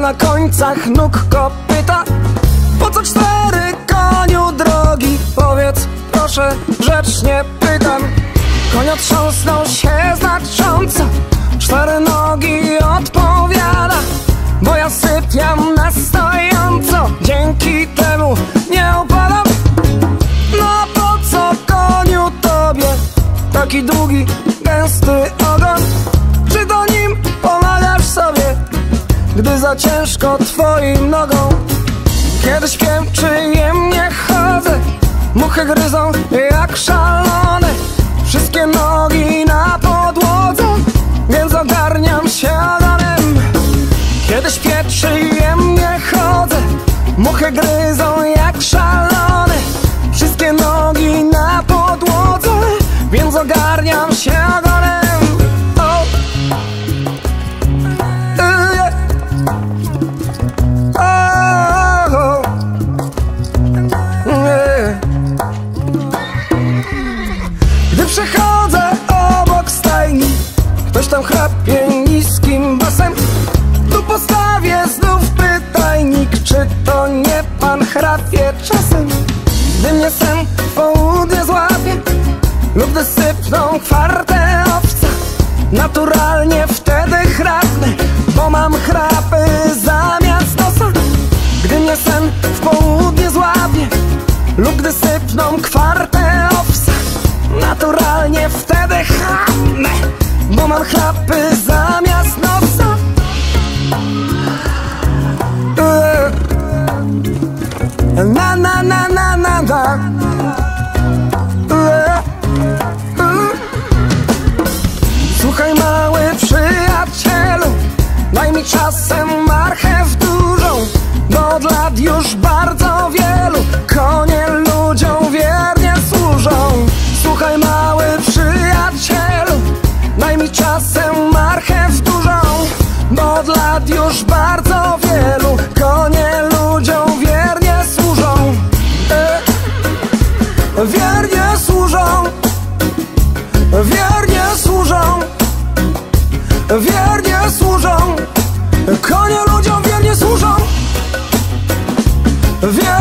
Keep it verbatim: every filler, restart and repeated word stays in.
na końcach nóg kopyta. Po co cztery, koniu drogi? Powiedz proszę, grzecznie pytam. Koń otrząsnął się znacząco, cztery nogi odpowiada, bo ja sypiam na stojąco, dzięki temu nie upadam. No po co, koniu, tobie taki długi, gęsty ogon? Czy do nim pomagasz sobie, gdy za ciężko twoim nogą? Kiedy śpię, przyjemnie chodzę, muchy gryzą jak szalone, wszystkie nogi na podłodze, więc ogarniam się ogonem. Kiedy śpię, przyjemnie chodzę, muchy gryzą jak szalone, wszystkie nogi na podłodze, więc ogarniam się ogonem. Oh. Uh, yeah. Oh. Yeah. Gdy przechodzę obok stajni, ktoś tam chrapie niskim basem, tu postawię znów pytajnik, czy to nie pan chrapie czasem? Gdy mnie sen w południe złapie lub gdy sypną kwarte owca, naturalnie wtedy chrapnę, bo mam chrapy zamiast nosa. Gdy mnie sen w południe złapie lub gdy sypną kwarte owca, naturalnie wtedy chrapnę, bo mam chrapy zamiast nosa. Na na na na na na. Słuchaj, mały przyjacielu, daj mi czasem marchew dużą, bo od lat już bardzo wielu konie ludziom wiernie służą. Słuchaj, mały przyjacielu, daj mi czasem marchew dużą, bo od lat już bardzo wielu konie ludziom wiernie służą. E, wiernie służą, wiernie służą, wiernie służą, konie ludziom wiernie służą. Wiernie